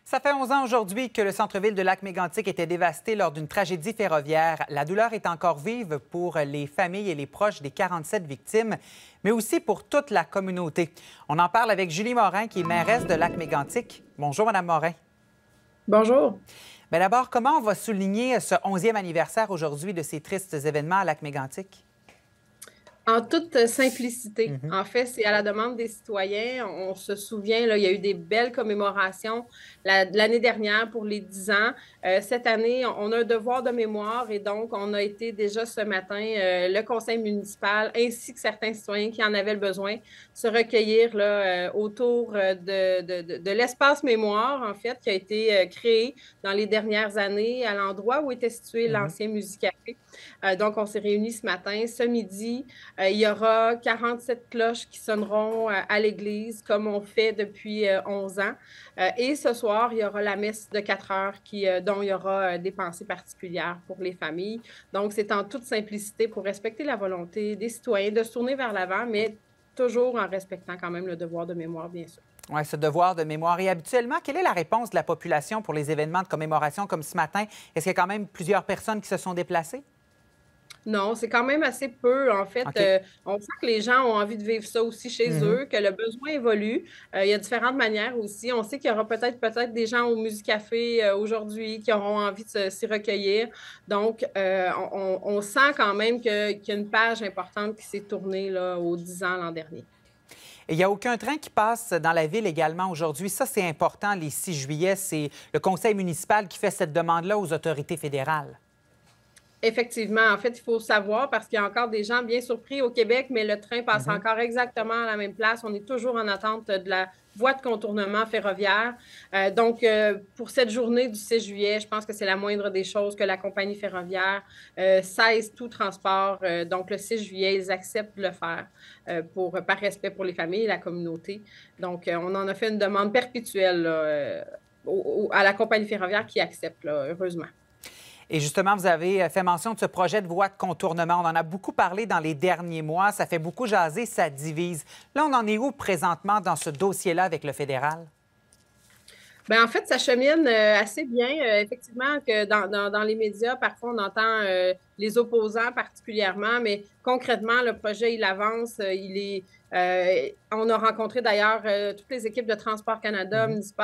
Ça fait 11 ans aujourd'hui que le centre-ville de Lac-Mégantic était dévasté lors d'une tragédie ferroviaire. La douleur est encore vive pour les familles et les proches des 47 victimes, mais aussi pour toute la communauté. On en parle avec Julie Morin, qui est mairesse de Lac-Mégantic. Bonjour, Madame Morin. Bonjour. Bien, d'abord, comment on va souligner ce 11e anniversaire aujourd'hui de ces tristes événements à Lac-Mégantic? En toute simplicité. En fait, c'est à la demande des citoyens. On se souvient, là, il y a eu des belles commémorations l'année dernière pour les 10 ans. Cette année, on a un devoir de mémoire et donc on a été déjà ce matin, le conseil municipal ainsi que certains citoyens qui en avaient le besoin, se recueillir là, autour de l'espace mémoire, en fait, qui a été créé dans les dernières années à l'endroit où était situé l'ancien Musicafé. Donc, on s'est réunis ce matin. Ce midi, il y aura 47 cloches qui sonneront à l'église, comme on fait depuis 11 ans. Et ce soir, il y aura la messe de 4 heures dont il y aura des pensées particulières pour les familles. Donc, c'est en toute simplicité pour respecter la volonté des citoyens de se tourner vers l'avant, mais toujours en respectant quand même le devoir de mémoire, bien sûr. Oui, ce devoir de mémoire. Et habituellement, quelle est la réponse de la population pour les événements de commémoration comme ce matin? Est-ce qu'il y a quand même plusieurs personnes qui se sont déplacées? Non, c'est quand même assez peu. En fait, OK. on sent que les gens ont envie de vivre ça aussi chez eux, que le besoin évolue. Il y a différentes manières aussi. On sait qu'il y aura peut-être des gens au Musicafé aujourd'hui qui auront envie de s'y recueillir. Donc, on sent quand même qu'il y a une page importante qui s'est tournée là, aux 10 ans l'an dernier. Et il n'y a aucun train qui passe dans la ville également aujourd'hui. Ça, c'est important, les 6 juillet. C'est le conseil municipal qui fait cette demande-là aux autorités fédérales. Effectivement. En fait, il faut savoir parce qu'il y a encore des gens bien surpris au Québec, mais le train passe encore exactement à la même place. On est toujours en attente de la voie de contournement ferroviaire. Donc, pour cette journée du 6 juillet, je pense que c'est la moindre des choses que la compagnie ferroviaire cesse tout transport. Donc, le 6 juillet, ils acceptent de le faire par respect pour les familles et la communauté. Donc, on en a fait une demande perpétuelle là, à la compagnie ferroviaire qui accepte, là, heureusement. Et justement, vous avez fait mention de ce projet de voie de contournement. On en a beaucoup parlé dans les derniers mois. Ça fait beaucoup jaser, ça divise. Là, on en est où présentement dans ce dossier-là avec le fédéral? Bien, en fait, ça chemine assez bien. Effectivement, que dans les médias, parfois, on entend les opposants particulièrement, mais concrètement, le projet, il avance. On a rencontré d'ailleurs toutes les équipes de Transport Canada,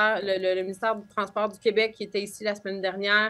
le ministère du Transport du Québec qui était ici la semaine dernière,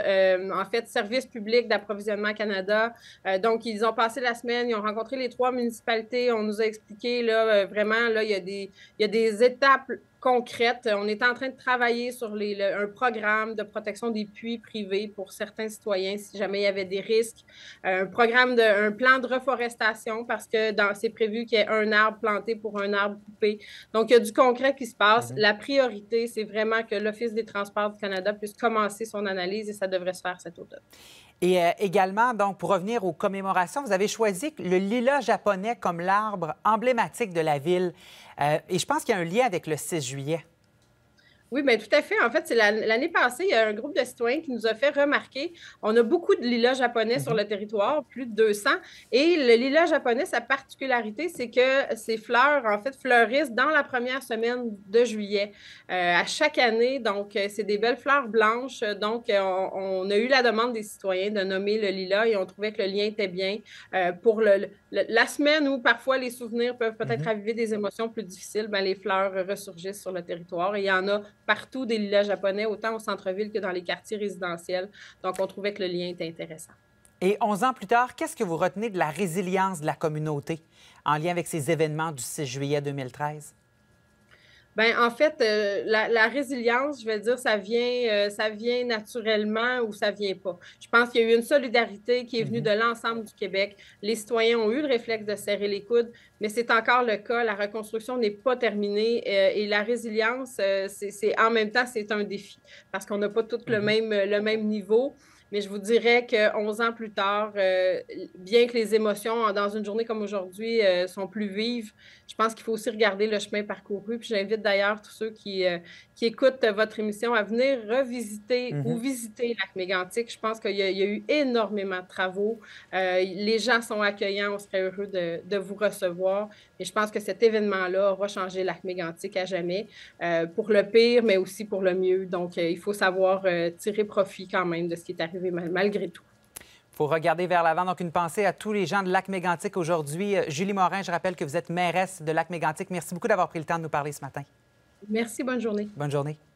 en fait, Service public d'approvisionnement Canada. Donc, ils ont passé la semaine, ils ont rencontré les 3 municipalités. On nous a expliqué, là, vraiment, là, il y a des étapes concrète. On est en train de travailler sur un programme de protection des puits privés pour certains citoyens si jamais il y avait des risques. Un plan de reforestation parce que c'est prévu qu'il y ait un arbre planté pour un arbre coupé. Donc, il y a du concret qui se passe. La priorité, c'est vraiment que l'Office des transports du Canada puisse commencer son analyse et ça devrait se faire cet automne. Et également, donc, pour revenir aux commémorations, vous avez choisi le lilas japonais comme l'arbre emblématique de la ville. Et je pense qu'il y a un lien avec le 6 juillet. Oui, bien, tout à fait. En fait, c'est l'année passée, il y a un groupe de citoyens qui nous a fait remarquer, on a beaucoup de lilas japonais sur le territoire, plus de 200. Et le lilas japonais, sa particularité, c'est que ses fleurs, en fait, fleurissent dans la première semaine de juillet à chaque année. Donc, c'est des belles fleurs blanches. Donc, on a eu la demande des citoyens de nommer le lilas et on trouvait que le lien était bien pour la semaine où parfois les souvenirs peuvent peut-être raviver des émotions plus difficiles. Bien, les fleurs ressurgissent sur le territoire et il y en a partout des lilas japonais, autant au centre-ville que dans les quartiers résidentiels. Donc, on trouvait que le lien était intéressant. Et 11 ans plus tard, qu'est-ce que vous retenez de la résilience de la communauté en lien avec ces événements du 6 juillet 2013? Bien, en fait, la résilience, je vais dire, ça vient naturellement ou ça vient pas. Je pense qu'il y a eu une solidarité qui est venue de l'ensemble du Québec. Les citoyens ont eu le réflexe de serrer les coudes, mais c'est encore le cas. La reconstruction n'est pas terminée et la résilience, en même temps, c'est un défi parce qu'on n'a pas tous le même niveau. Mais je vous dirais que 11 ans plus tard, bien que les émotions dans une journée comme aujourd'hui sont plus vives, je pense qu'il faut aussi regarder le chemin parcouru. Puis j'invite d'ailleurs tous ceux qui écoutent votre émission à venir revisiter ou visiter Lac-Mégantic. Je pense qu'il y a eu énormément de travaux. Les gens sont accueillants. On serait heureux de vous recevoir. Et je pense que cet événement-là aura changé Lac-Mégantic à jamais, pour le pire, mais aussi pour le mieux. Donc, il faut savoir tirer profit quand même de ce qui est arrivé malgré tout. Il faut regarder vers l'avant. Donc, une pensée à tous les gens de Lac-Mégantic aujourd'hui. Julie Morin, je rappelle que vous êtes mairesse de Lac-Mégantic. Merci beaucoup d'avoir pris le temps de nous parler ce matin. Merci, bonne journée. Bonne journée.